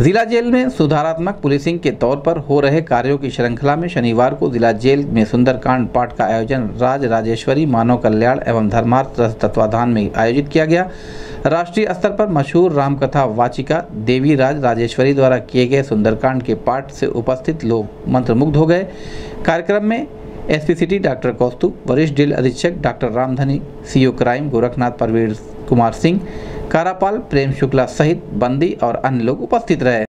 जिला जेल में सुधारात्मक पुलिसिंग के तौर पर हो रहे कार्यों की श्रृंखला में शनिवार को जिला जेल में सुंदरकांड पाठ का आयोजन राजेश्वरी मानव कल्याण एवं धर्मार्थ ट्रस्ट तत्वाधान में आयोजित किया गया। राष्ट्रीय स्तर पर मशहूर रामकथा वाचिका देवी राजेश्वरी द्वारा किए गए सुंदरकांड के पाठ से उपस्थित लोग मंत्रमुग्ध हो गए। कार्यक्रम में एसपी सिटी डॉक्टर कौस्तुभ, वरिष्ठ जेल अधीक्षक doctor Ramdhani, CO crime Gorakhnath Parveer Kumar Singh, कारापाल प्रेम शुक्ला सहित बंदी और अन्य लोग उपस्थित रहे।